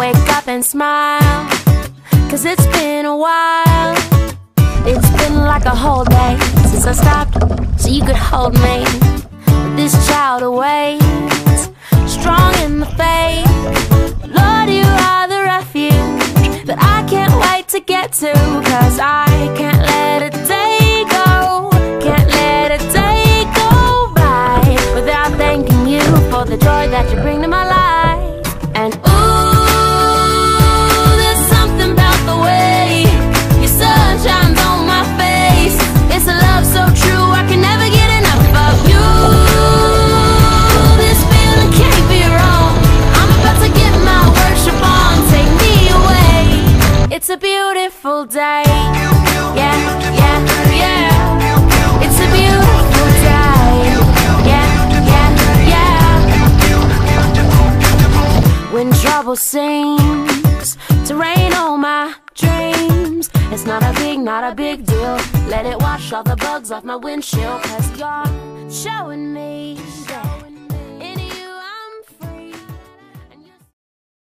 wake up and smile, 'cause it's been a while. It's been like a whole day since I stopped so you could hold me. But this child awaits, strong in the faith. Lord, you are the refuge that I can't wait to get to, 'cause I can't let a day go, can't let a day go by without thanking you for the joy that you bring to my life. And ooh, there's something about the way your sun shines on my face. It's a love so true, I can never get enough of you. This feeling can't be wrong. I'm about to get my worship on, take me away. It's a beautiful day. Yeah, yeah, yeah. It's a beautiful day. Yeah, yeah, yeah. When trouble seems to rain on my dreams, it's not a big deal. Let it wash all the bugs off my windshield, 'cause you're showing me that